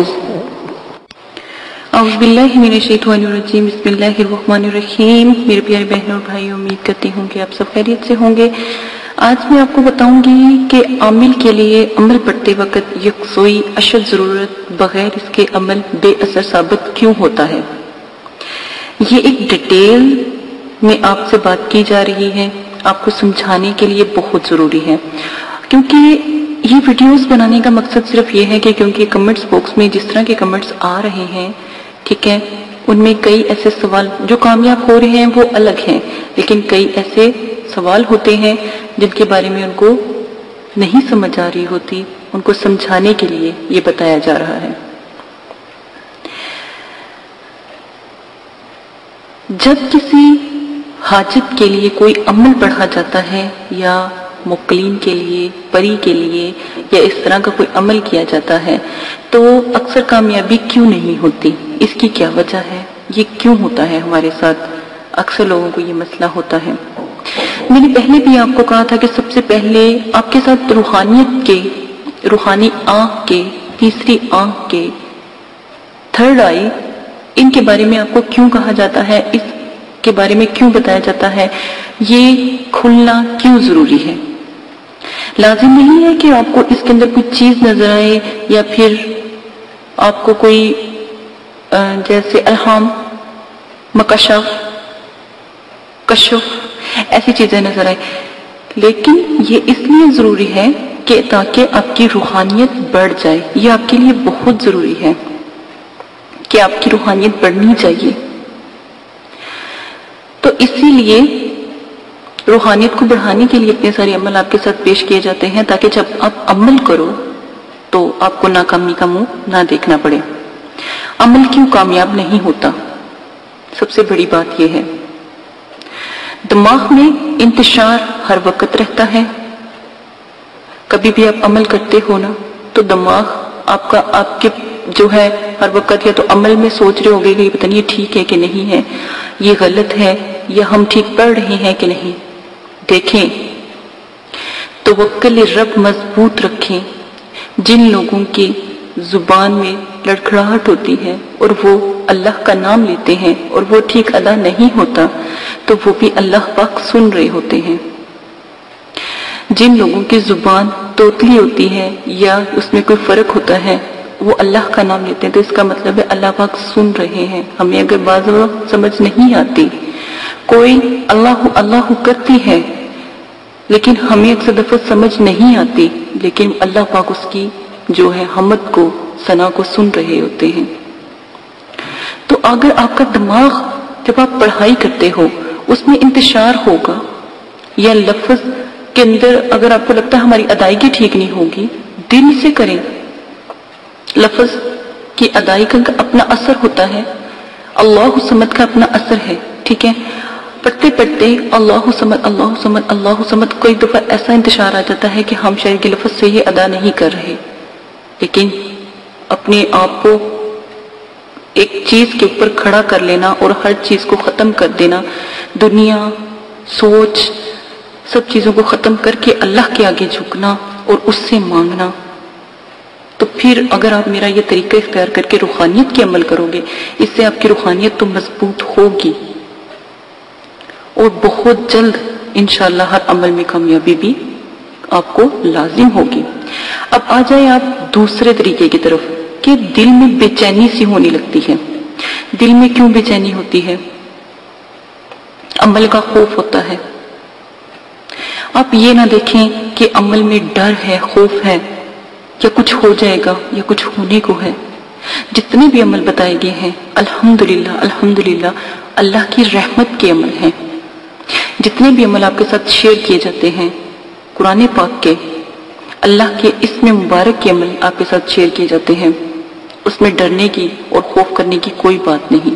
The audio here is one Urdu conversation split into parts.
हाफिज। औज़ु बिल्लाहि मिनश्शैतानिर्रजीम, बिस्मिल्लाहिर्रहमानिर्रहीम। मेरे प्यारे बहनों और भाइयों, उम्मीद करती हूँ कि आप सब खैरियत से होंगे। आज मैं आपको बताऊंगी कि आमिल के लिए अमल पढ़ते वक्त यकसोई अशद ज़रूरत बगैर इसके अमल बेअसर साबित क्यों होता है। ये एक डिटेल में आपसे बात की जा रही है, आपको समझाने के लिए बहुत ज़रूरी है, क्योंकि ये वीडियोस बनाने का मकसद सिर्फ ये है कि क्योंकि कमेंट्स बॉक्स में जिस तरह के कमेंट्स आ रहे हैं, ठीक है, उनमें कई ऐसे सवाल जो कामयाब हो रहे हैं वो अलग हैं, लेकिन कई ऐसे सवाल होते हैं जिनके बारे में उनको नहीं समझ आ रही होती, उनको समझाने के लिए ये बताया जा रहा है। जब किसी हाजत के लिए कोई अमल पढ़ा जाता है या मुक्लिन के लिए, परी के लिए या इस तरह का कोई अमल किया जाता है, तो अक्सर कामयाबी क्यों नहीं होती, इसकी क्या वजह है, ये क्यों होता है हमारे साथ। अक्सर लोगों को ये मसला होता है। मैंने पहले भी आपको कहा था कि सबसे पहले आपके साथ रूहानियत के, रूहानी आंख के, तीसरी आंख के, थर्ड आई, इनके बारे में आपको क्यों कहा जाता है, इसके बारे में क्यों बताया जाता है, ये खुलना क्यों जरूरी है। लाजिम नहीं है कि आपको इसके अंदर कोई चीज नजर आए या फिर आपको कोई जैसे अल्हाम, मकशफ, कशफ ऐसी चीजें नजर आए, लेकिन ये इसलिए जरूरी है कि ताकि आपकी रूहानियत बढ़ जाए। ये आपके लिए बहुत जरूरी है कि आपकी रूहानियत बढ़नी चाहिए। तो इसीलिए रूहानियत को बढ़ाने के लिए इतने सारे अमल आपके साथ पेश किए जाते हैं, ताकि जब आप अमल करो तो आपको नाकामी का मुंह ना देखना पड़े। अमल क्यों कामयाब नहीं होता, सबसे बड़ी बात यह है, दिमाग में इंतशार हर वक्त रहता है। कभी भी आप अमल करते हो ना, तो दिमाग आपका, आपके जो है हर वक्त या तो अमल में सोच रहे होगे कि पता नहीं ये ठीक है कि नहीं है, ये गलत है या हम ठीक पढ़ रहे हैं कि नहीं। देखें, तवक्कुल रब मजबूत रखें। जिन लोगों की जुबान में लड़खड़ाहट होती है और वो अल्लाह का नाम लेते हैं और वो ठीक अदा नहीं होता, तो वो भी अल्लाह पाक सुन रहे होते हैं। जिन लोगों की जुबान तोतली होती है या उसमें कोई फर्क होता है, वो अल्लाह का नाम लेते हैं, तो इसका मतलब है अल्लाह पाक सुन रहे हैं। हमें अगर बाज़ वक्त समझ नहीं आती, कोई अल्लाह अल्लाह करती है लेकिन हमें अक्सर दफा समझ नहीं आती, लेकिन अल्लाह पाक उसकी जो है हमद को, सना को सुन रहे होते हैं। तो अगर आपका दिमाग जब आप पढ़ाई करते हो उसमें इंतशार होगा, या लफ्ज के अंदर अगर आपको लगता है हमारी अदायगी ठीक नहीं होगी, दिल से करें। लफ्ज की अदायगी का अपना असर होता है, अल्लाह समद का अपना असर है, ठीक है। पढ़ते पढ़ते अल्लाह समद, अल्लाह समद, अल्लाह समद, कोई दफा ऐसा इंतशार आ जाता है कि हम शायद ये लफ्ज सही अदा नहीं कर रहे, लेकिन अपने आप को एक चीज के ऊपर खड़ा कर लेना और हर चीज को खत्म कर देना, दुनिया, सोच, सब चीजों को खत्म करके अल्लाह के आगे झुकना और उससे मांगना। तो फिर अगर आप मेरा ये तरीका इख्तियार करके रूहानियत के अमल करोगे, इससे आपकी रूहानियत तो मजबूत होगी और बहुत जल्द इंशाअल्लाह हर अमल में कामयाबी भी आपको लाजिम होगी। अब आ जाए आप दूसरे तरीके की तरफ कि दिल में बेचैनी सी होने लगती है। दिल में क्यों बेचैनी होती है? अमल का खौफ होता है। आप ये ना देखें कि अमल में डर है, खौफ है, या कुछ हो जाएगा या कुछ होने को है। जितने भी अमल बताए गए हैं, अल्हम्दुलिल्लाह अल्हम्दुलिल्लाह अल्लाह की रहमत के अमल हैं। जितने भी अमल आपके साथ शेयर किए जाते हैं, कुरान पाक के, अल्लाह के इसमें मुबारक के अमल आपके साथ शेयर किए जाते हैं, उसमें डरने की और खौफ करने की कोई बात नहीं।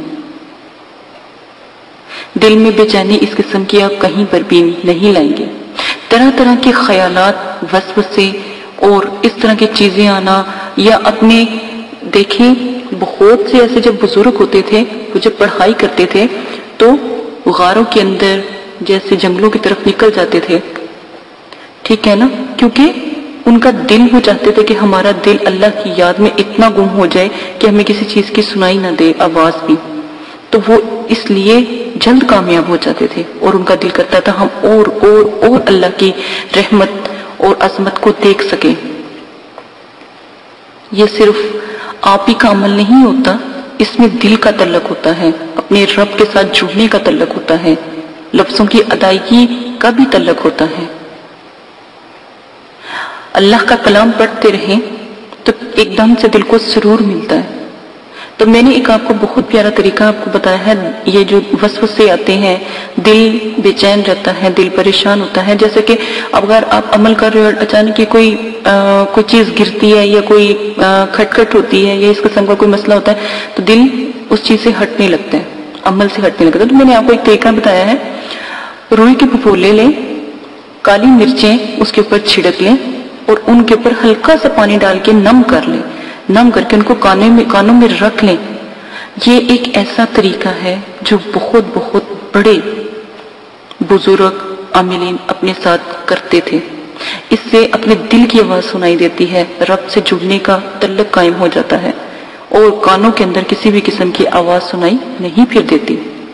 दिल में बेचैनी इस किस्म की आप कहीं पर भी नहीं लाएंगे। तरह तरह के ख्यालात, वसवसे और इस तरह की चीजें आना, या अपने देखें बहुत से ऐसे जब बुजुर्ग होते थे, वो जब पढ़ाई करते थे तो गारों के अंदर जैसे जंगलों की तरफ निकल जाते थे, ठीक है ना, क्योंकि ان کا دل وہ چاہتے تھے کہ ہمارا دل اللہ کی یاد میں اتنا گم ہو جائے کہ ہمیں کسی چیز کی سنائی نہ دے آواز بھی، تو وہ اس لیے جلد کامیاب ہو جاتے تھے، اور ان کا دل کرتا تھا ہم اور اللہ کی رحمت اور عظمت کو دیکھ سکیں۔ یہ صرف آپ ہی کا عمل نہیں ہوتا، اس میں دل کا تعلق ہوتا ہے، اپنے رب کے ساتھ جڑنے کا تعلق ہوتا ہے، لفظوں کی ادائیگی کا بھی تعلق ہوتا ہے۔ اللہ کا کلام پڑھتے رہیں تو ایک دم سے دل کو سرور ملتا ہے۔ تو میں نے ایک آپ کو بہت پیارا طریقہ آپ کو بتایا ہے، یہ جو وسوسے آتے ہیں، دل بے چین رہتا ہے، دل پریشان ہوتا ہے، جیسے کہ اگر آپ عمل کر رہے ہو اور اچانک کوئی چیز گرتی ہے یا کوئی کھٹکھٹ ہوتی ہے یا اس قسم کا کوئی مسئلہ ہوتا ہے تو دل اس چیز سے ہٹنے لگتا ہے، عمل سے ہٹنے لگتا ہے۔ تو میں نے آپ کو ایک طریقہ بتایا ہے، روئی کے پھپھولے لیں، کالی مرچیں اس کے اوپر چھڑک لیں اور ان کے اوپر ہلکا سا پانی ڈال کے نم کر لیں، نم کر کے ان کو کانوں میں رکھ لیں۔ یہ ایک ایسا طریقہ ہے جو بہت بہت بڑے بزرگ عاملین اپنے ساتھ کرتے تھے۔ اس سے اپنے دل کی آواز سنائی دیتی ہے، رب سے جڑنے کا تعلق قائم ہو جاتا ہے اور کانوں کے اندر کسی بھی قسم کی آواز سنائی نہیں پھر دیتی۔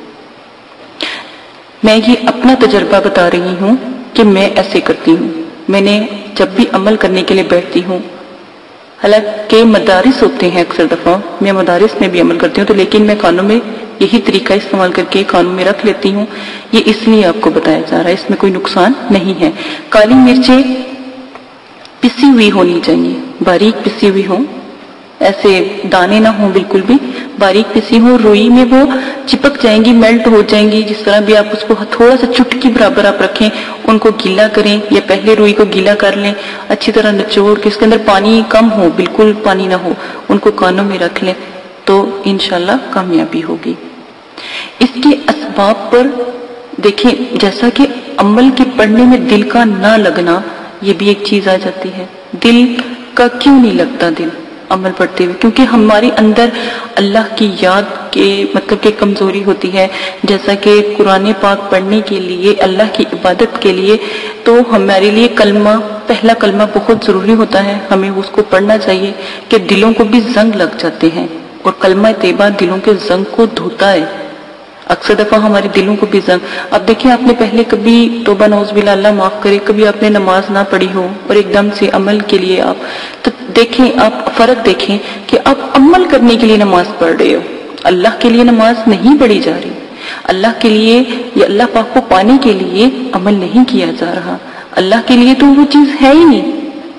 میں یہ اپنا تجربہ بتا رہی ہوں کہ میں ایسے کرتی ہوں۔ میں نے جب بھی عمل کرنے کے لیے بیٹھتی ہوں، حالانکہ مدارس ہوتے ہیں اکثر دفعہ، میں مدارس میں بھی عمل کرتی ہوں، تو لیکن میں کانوں میں یہی طریقہ استعمال کر کے کانوں میں رکھ لیتی ہوں۔ یہ اس لیے آپ کو بتایا جا رہا ہے، اس میں کوئی نقصان نہیں ہے۔ کالی مرچیں پسی ہوئی ہونی چاہیے، باریک پسی ہوئی ہوں، ایسے دانے نہ ہوں، بالکل بھی باریک پسی ہوں۔ روئی میں وہ چپک جائیں گی، میلٹ ہو جائیں گی، جس طرح بھی آپ اس کو تھوڑا سا چٹکی برابر آپ رکھیں، ان کو گیلا کریں یا پہلے روئی کو گیلا کر لیں، اچھی طرح نچوڑ کے، اس کے اندر پانی کم ہو، بالکل پانی نہ ہو، ان کو کانوں میں رکھ لیں تو انشاءاللہ کامیابی ہوگی۔ اس کے اسباب پر دیکھیں، جیسا کہ عمل کے پڑھنے میں دل کا نہ لگنا، یہ بھی ایک چیز آ جاتی ہے۔ دل کا کیوں نہیں لگتا دل عمل پڑھتے ہوئے؟ کیونکہ ہمارے اندر اللہ کی یاد کے مطلب کہ کمزوری ہوتی ہے۔ جیسا کہ قرآن پاک پڑھنے کے لیے، اللہ کی عبادت کے لیے تو ہمارے لیے کلمہ، پہلا کلمہ بہت ضروری ہوتا ہے، ہمیں اس کو پڑھنا چاہیے کہ دلوں کو بھی زنگ لگ جاتے ہیں، اور کلمہ طیبہ دلوں کے زنگ کو دھوتا ہے۔ اکثر دفعہ ہمارے دلوں کو بھی زنگ، اب دیکھیں آپ نے پہلے کبھی توبہ نعوذ باللہ اللہ معاف کرے، کبھی آپ نے نماز نہ پڑھی ہو اور ایک دم سے عمل کے لیے آپ، تو دیکھیں آپ فرق دیکھیں کہ آپ عمل کرنے کے لیے نماز پڑھ رہے ہو، اللہ کے لیے نماز نہیں پڑھی جا رہی، اللہ کے لیے یا اللہ پاک کو پانے کے لیے عمل نہیں کیا جا رہا، اللہ کے لیے تو وہ چیز ہے ہی نہیں۔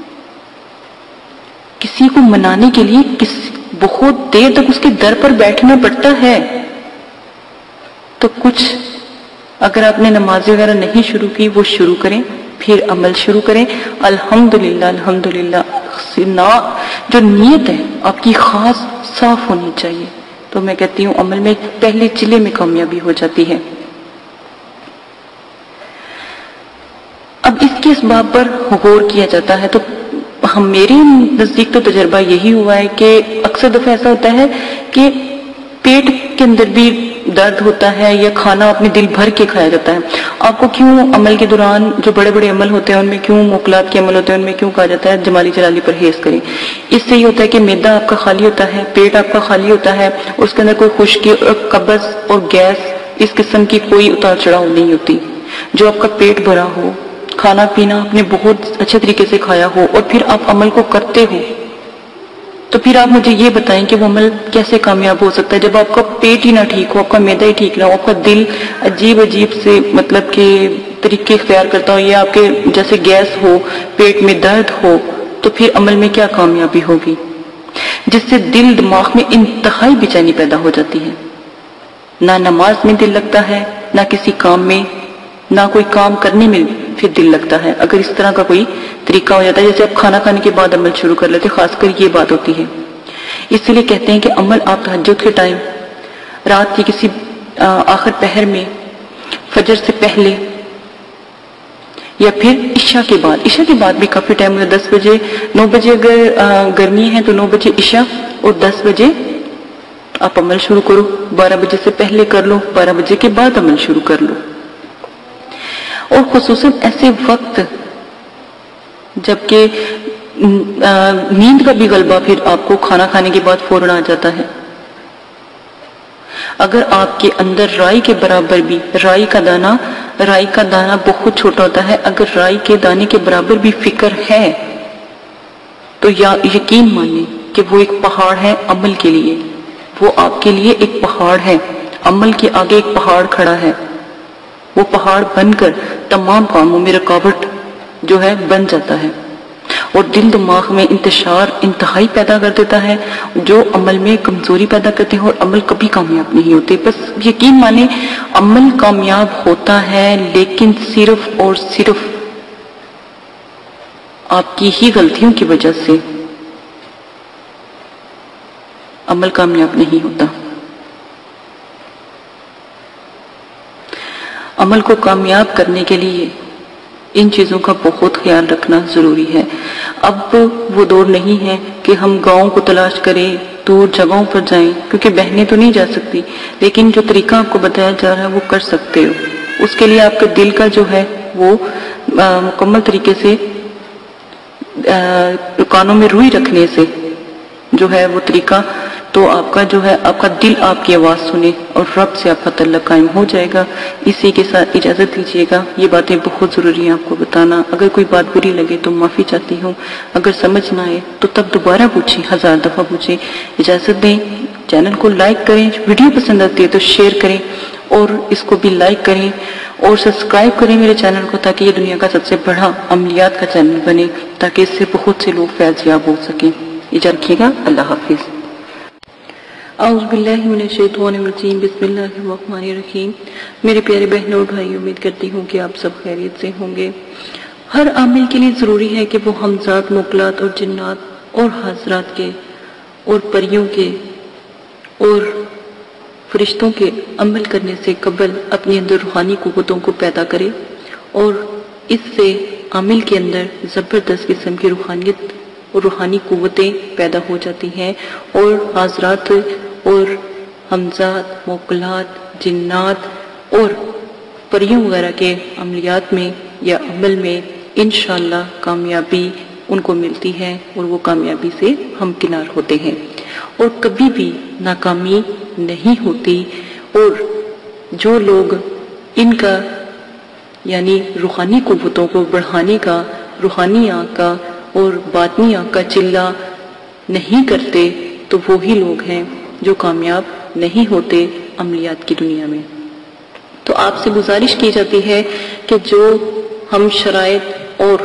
کسی کو منانے کے لیے بہت دیر تک اس کے در پر بیٹھنا پڑتا ہے۔ تو کچھ اگر آپ نے نماز وغیرہ نہیں شروع کی، وہ شروع کریں، پھر عمل شروع کریں۔ الحمدللہ الحمدللہ، جو نیت ہے آپ کی خاص صاف ہونی چاہیے، تو میں کہتی ہوں عمل میں پہلے چلے میں کامیابی ہو جاتی ہے۔ اب اس کے اسباب پر غور کیا جاتا ہے، تو میرے نزدیک تو تجربہ یہی ہوا ہے کہ اکثر دفعہ ایسا ہوتا ہے کہ پیٹ کے اندر بھی درد ہوتا ہے یا کھانا اپنے دل بھر کے کھایا جاتا ہے۔ آپ کو کیوں عمل کے دوران جو بڑے بڑے عمل ہوتے ہیں ان میں کیوں موکلات کے عمل ہوتے ہیں ان میں کیوں کہا جاتا ہے جمالی جلالی پرہیز کریں؟ اس سے یہ ہوتا ہے کہ معدہ آپ کا خالی ہوتا ہے، پیٹ آپ کا خالی ہوتا ہے، اس کے اندر کوئی خشکی اور قبض اور گیس اس قسم کی کوئی اتار چڑھاؤ نہیں ہوتی۔ جو آپ کا پیٹ بھرا ہو، کھانا پینا آپ نے بہت اچھے طریقے سے کھایا ہو اور پھر آپ عمل کو کرتے ہو، تو پھر آپ مجھے یہ بتائیں کہ وہ عمل کیسے کامیاب ہو سکتا ہے جب آپ کا پیٹ ہی نہ ٹھیک ہو، آپ کا معدہ ہی ٹھیک نہ ہو، آپ کا دل عجیب عجیب سے مطلب کہ طریقے اختیار کرتا ہو، یا آپ کے جیسے گیس ہو، پیٹ میں درد ہو، تو پھر عمل میں کیا کامیابی ہوگی؟ جس سے دل دماغ میں انتہائی بے چینی پیدا ہو جاتی ہے، نہ نماز میں دل لگتا ہے، نہ کسی کام میں، نہ کوئی کام کرنے میں پھر دل لگتا ہے اگر اس طرح کا کوئی طریقہ ہو جاتا ہے۔ جیسے آپ کھانا کھانے کے بعد عمل شروع کر لیتے، خاص کر یہ بات ہوتی ہے۔ اس لیے کہتے ہیں کہ عمل آپ تہجد کے ٹائم، رات کے کسی آخر پہر میں، فجر سے پہلے، یا پھر عشاء کے بعد، عشاء کے بعد بھی کافی ٹائم ہوتا ہے، 10 بجے 9 بجے اگر گرمی ہے تو 9 بجے عشاء، اور 10 بجے آپ عمل شروع کرو، 12 بجے سے پہلے کر لو، 12 بجے کے بعد عمل شروع کر لو۔ اور خصوصاً ایسے وقت جبکہ نیند کا بھی غلبہ پھر آپ کو کھانا کھانے کے بعد فوراً آ جاتا ہے۔ اگر آپ کے اندر رائی کے برابر بھی رائی کا دانہ بہت چھوٹا ہوتا ہے، اگر رائی کے دانے کے برابر بھی فکر ہے تو یقین مانیں کہ وہ ایک پہاڑ ہے عمل کے لیے، وہ آپ کے لیے ایک پہاڑ ہے، عمل کے آگے ایک پہاڑ کھڑا ہے، وہ پہاڑ بن کر تمام کاموں میں رکاوٹ جو ہے بن جاتا ہے اور دل دماغ میں انتشار انتہائی پیدا کر دیتا ہے، جو عمل میں کمزوری پیدا کرتے ہیں اور عمل کبھی کامیاب نہیں ہوتے۔ بس یقین مانیں عمل کامیاب ہوتا ہے لیکن صرف اور صرف آپ کی ہی غلطیوں کی وجہ سے عمل کامیاب نہیں ہوتا۔ عمل کو کامیاب کرنے کے لیے ان چیزوں کا بہت خیال رکھنا ضروری ہے۔ اب وہ دور نہیں ہے کہ ہم گاؤں کو تلاش کریں، دور جگہوں پر جائیں، کیونکہ بہنیں تو نہیں جا سکتی، لیکن جو طریقہ آپ کو بتایا جا رہا ہے وہ کر سکتے ہو۔ اس کے لیے آپ کے دل کا جو ہے وہ مکمل طریقے سے کانوں میں روئی رکھنے سے جو ہے وہ طریقہ، تو آپ کا جو ہے آپ کا دل آپ کی آواز سنے اور رب سے آپ کا تعلق قائم ہو جائے گا۔ اسی کے ساتھ اجازت دیجیے گا، یہ باتیں بہت ضروری ہیں آپ کو بتانا۔ اگر کوئی بات بری لگے تو معافی چاہتی ہوں، اگر سمجھ نہ آئے تو تب دوبارہ پوچھیں، 1000 دفعہ پوچھیں۔ اجازت دیں، چینل کو لائک کریں، ویڈیو پسند آتی ہے تو شیئر کریں اور اس کو بھی لائک کریں اور سبسکرائب کریں میرے چینل کو، تاکہ یہ دنیا کا سب سے بڑا عملیات کا چینل بنے، تاکہ اس سے بہت سے لوگ فیض یاب ہو سکیں۔ اجازت رکھیے گا، اللہ حافظ۔ اعوذ باللہ من الشیطان الرجیم، بسم اللہ الرحمن الرحیم۔ میرے پیارے بہنوں اور بھائی، امید کرتی ہوں کہ آپ سب خیریت سے ہوں گے۔ ہر عامل کے لیے ضروری ہے کہ وہ ہمزاد، موکلات اور جنات اور حضرات کے اور پریوں کے اور فرشتوں کے عمل کرنے سے قبل اپنے اندر روحانی قوتوں کو پیدا کرے، اور اس سے عامل کے اندر زبردست قسم کی روحانیت اور روحانی قوتیں پیدا ہو جاتی ہیں، اور حضرات اور حمزات، موکلات، جنات اور پریوں وغیرہ کے عملیات میں یا عمل میں انشاءاللہ کامیابی ان کو ملتی ہے اور وہ کامیابی سے ہمکنار ہوتے ہیں، اور کبھی بھی ناکامی نہیں ہوتی۔ اور جو لوگ ان کا یعنی روحانی قوتوں کو بڑھانے کا، روحانی آنکھ کا اور باطنی آنکھ کا چلہ نہیں کرتے، تو وہی لوگ ہیں جو کامیاب نہیں ہوتے عملیات کی دنیا میں۔ تو آپ سے گزارش کی جاتی ہے کہ جو ہم شرائط اور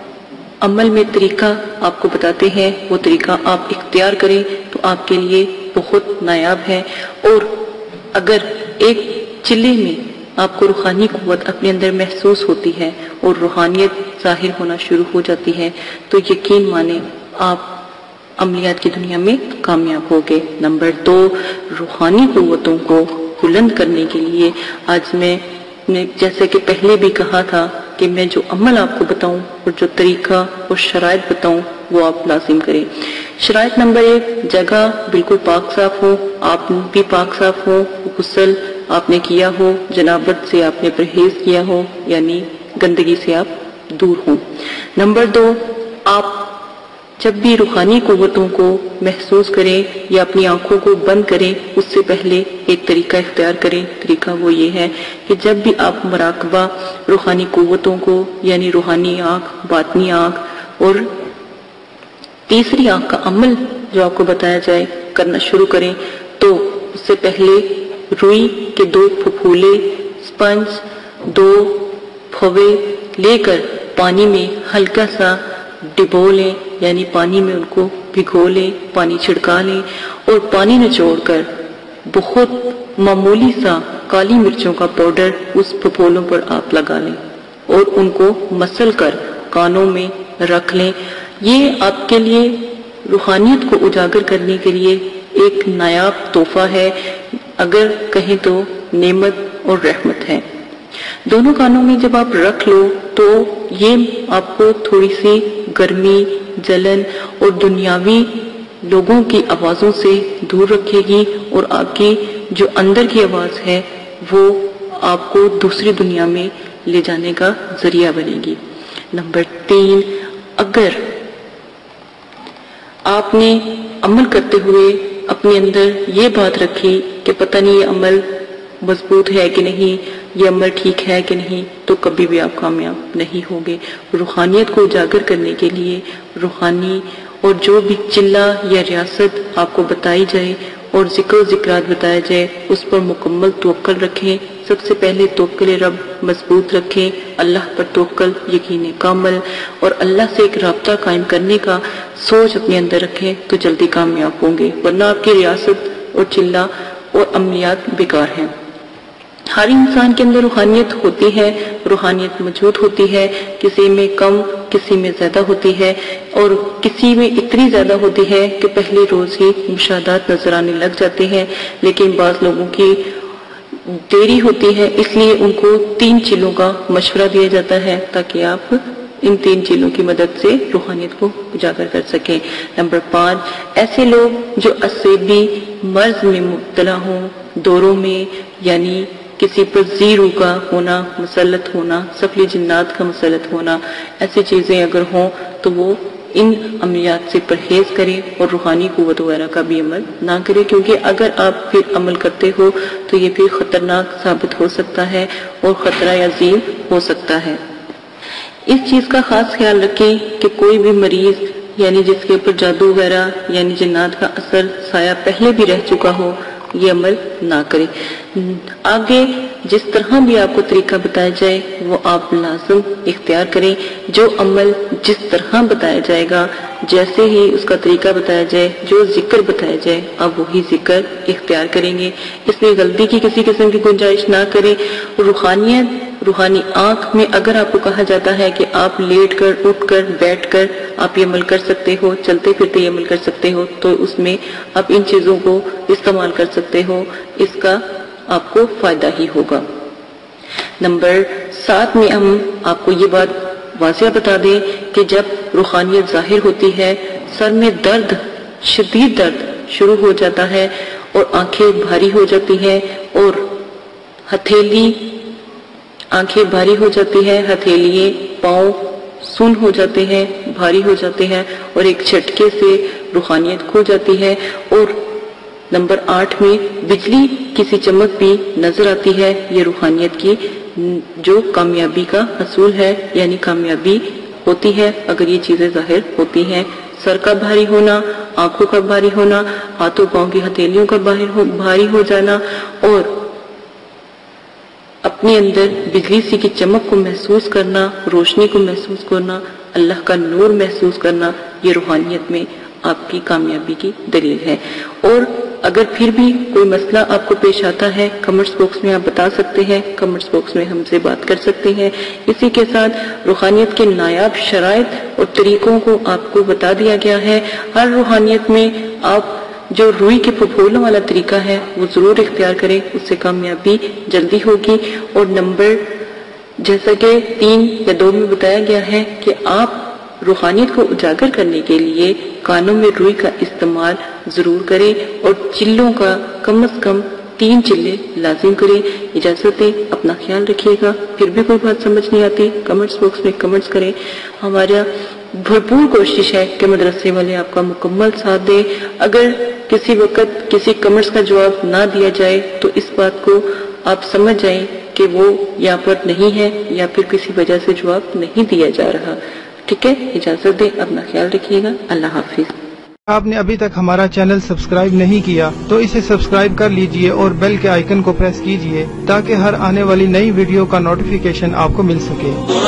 عمل میں طریقہ آپ کو بتاتے ہیں وہ طریقہ آپ اختیار کریں تو آپ کے لیے بہت نایاب ہے، اور اگر ایک چلے میں آپ کو روحانی قوت اپنے اندر محسوس ہوتی ہے اور روحانیت ظاہر ہونا شروع ہو جاتی ہے تو یقین مانیں آپ عملیات کی دنیا میں کامیاب ہوگے۔ نمبر 2، روحانی قوتوں کو بلند کرنے کے لیے آج میں نے جیسے کہ پہلے بھی کہا تھا کہ میں جو عمل آپ کو بتاؤں اور جو طریقہ اور شرائط بتاؤں وہ آپ لازم کریں۔ شرائط نمبر 1، جگہ بالکل پاک صاف ہو، آپ بھی پاک صاف ہو، غسل آپ نے کیا ہو، جنابت سے آپ نے پرہیز کیا ہو، یعنی گندگی سے آپ دور ہوں۔ نمبر 2، آپ جب بھی روحانی قوتوں کو محسوس کریں یا اپنی آنکھوں کو بند کریں اس سے پہلے ایک طریقہ اختیار کریں۔ طریقہ وہ یہ ہے کہ جب بھی آپ مراقبہ روحانی قوتوں کو یعنی روحانی آنکھ، باطنی آنکھ اور تیسری آنکھ کا عمل جو آپ کو بتایا جائے کرنا شروع کریں، تو اس سے پہلے روئی کے 2 پھپھولے، سپنج 2 پھوے لے کر پانی میں ہلکا سا ڈبو لیں، یعنی پانی میں ان کو بھگو لیں، پانی چھڑکا لیں اور پانی نچوڑ کر بہت معمولی سا کالی مرچوں کا پاؤڈر اس پھپھولوں پر آپ لگا لیں اور ان کو مسل کر کانوں میں رکھ لیں۔ یہ آپ کے لیے روحانیت کو اجاگر کرنے کے لیے ایک نایاب تحفہ ہے، اگر کہیں تو نعمت اور رحمت ہے۔ دونوں کانوں میں جب آپ رکھ لو تو یہ آپ کو تھوڑی سی گرمی، جلن اور دنیاوی لوگوں کی آوازوں سے دور رکھے گی، اور آپ کی جو اندر کی آواز ہے وہ آپ کو دوسری دنیا میں لے جانے کا ذریعہ بنے گی۔ نمبر 3، اگر آپ نے عمل کرتے ہوئے اپنے اندر یہ بات رکھی کہ پتہ نہیں یہ عمل مضبوط ہے کہ نہیں، یہ عمل ٹھیک ہے کہ نہیں، تو کبھی بھی آپ کامیاب نہیں ہوگے۔ روحانیت کو اجاگر کرنے کے لیے روحانی اور جو بھی چلہ یا ریاست آپ کو بتائی جائے اور ذکر و ذکرات بتایا جائے اس پر مکمل توکل رکھیں۔ سب سے پہلے توکل رب مضبوط رکھیں، اللہ پر توکل، یقین کامل، اور اللہ سے ایک رابطہ قائم کرنے کا سوچ اپنے اندر رکھیں تو جلدی کامیاب ہوں گے، ورنہ آپ کی ریاست اور چلہ اور عملیات بیکار ہیں۔ ہر انسان کے اندر روحانیت ہوتی ہے، روحانیت موجود ہوتی ہے، کسی میں کم کسی میں زیادہ ہوتی ہے، اور کسی میں اتنی زیادہ ہوتی ہے کہ پہلے روز ہی مشاہدات نظر آنے لگ جاتے ہیں، لیکن بعض لوگوں کی دیری ہوتی ہے، اس لیے ان کو 3 چیزوں کا مشورہ دیا جاتا ہے تاکہ آپ ان 3 چیزوں کی مدد سے روحانیت کو اجاگر کر سکیں۔ نمبر 5، ایسے لوگ جو عصبی مرض میں مبتلا ہوں، دوروں میں، یعنی کسی پر زیرو کا ہونا، مسلط ہونا، سفلی جنات کا مسلط ہونا، ایسی چیزیں اگر ہوں تو وہ ان عملیات سے پرہیز کریں اور روحانی قوت وغیرہ کا بھی عمل نہ کریں، کیونکہ اگر آپ پھر عمل کرتے ہو تو یہ پھر خطرناک ثابت ہو سکتا ہے اور خطرہ عظیم ہو سکتا ہے۔ اس چیز کا خاص خیال رکھیں کہ کوئی بھی مریض یعنی جس کے اوپر جادو وغیرہ یعنی جنات کا اثر سایہ پہلے بھی رہ چکا ہو یہ عمل نہ کرے۔ آگے جس طرح بھی آپ کو طریقہ بتایا جائے وہ آپ لازم اختیار کریں۔ جو عمل جس طرح بتایا جائے گا، جیسے ہی اس کا طریقہ بتایا جائے، جو ذکر بتایا جائے، آپ وہی ذکر اختیار کریں گے۔ اس میں غلطی کی کسی قسم کی گنجائش نہ کریں۔ روحانی آنکھ میں اگر آپ کو کہا جاتا ہے کہ آپ لیٹ کر، اٹھ کر، بیٹھ کر آپ یہ عمل کر سکتے ہو، چلتے پھرتے یہ عمل کر سکتے ہو، تو اس میں آپ ان چیزوں کو استعمال کر سکتے ہو، اس کا آپ کو فائدہ ہی ہوگا۔ نمبر 7 میں ہم آپ کو یہ بات واضح بتا دیں کہ جب روحانیت ظاہر ہوتی ہے، سر میں درد، شدید درد شروع ہو جاتا ہے اور آنکھیں بھاری ہو جاتی ہیں اور آنکھیں بھاری ہو جاتی ہے، ہتھیلیے پاؤں سن ہو جاتے ہیں، بھاری ہو جاتے ہیں اور ایک جھٹکے سے روحانیت کھو جاتی ہے۔ اور نمبر 8 میں بجلی کسی چمک بھی نظر آتی ہے، یہ روحانیت کی جو کامیابی کا حصول ہے، یعنی کامیابی ہوتی ہے اگر یہ چیزیں ظاہر ہوتی ہیں۔ سر کا بھاری ہونا، آنکھوں کا بھاری ہونا، ہاتھوں پاؤں کی ہتھیلیوں کا بھاری ہو جانا اور اپنے اندر بجلی سی کی چمک کو محسوس کرنا، روشنی کو محسوس کرنا، اللہ کا نور محسوس کرنا، یہ روحانیت میں آپ کی کامیابی کی دلیل ہے۔ اور اگر پھر بھی کوئی مسئلہ آپ کو پیش آتا ہے کمنٹس باکس میں آپ بتا سکتے ہیں، کمنٹس باکس میں ہم سے بات کر سکتے ہیں۔ اسی کے ساتھ روحانیت کے نایاب شرائط اور طریقوں کو آپ کو بتا دیا گیا ہے۔ ہر روحانیت میں آپ جو روئی کے پھپھولوں والا طریقہ ہے وہ ضرور اختیار کریں، اس سے کامیابی جلدی ہوگی۔ اور نمبر جیسا کہ 3 یا 2 میں بتایا گیا ہے کہ آپ روحانیت کو اجاگر کرنے کے لیے کانوں میں روئی کا استعمال ضرور کریں اور چلوں کا کم از کم 3 چلے لازم کریں۔ اجازت دیں، اپنا خیال رکھیے گا۔ پھر بھی کوئی بات سمجھ نہیں آتی کمنٹس باکس میں کمنٹس کریں۔ ہمارا بھرپور کوشش ہے کہ مدرسے والے آپ کا مکمل ساتھ دیں۔ اگر کسی وقت کسی کمنٹس کا جواب نہ دیا جائے تو اس بات کو آپ سمجھ جائیں کہ وہ یہاں پر نہیں ہے یا پھر کسی وجہ سے جواب نہیں دیا جا رہا۔ ٹھیک ہے، اجازت دیں، اپنا خیال رکھیے گا۔ اللہ حافظ۔ آپ نے ابھی تک ہمارا چینل سبسکرائب نہیں کیا تو اسے سبسکرائب کر لیجئے اور بیل کے آئیکن کو پریس کیجئے تاکہ ہر آنے والی نئی ویڈیو کا نوٹیفیکیشن آپ کو مل سکے۔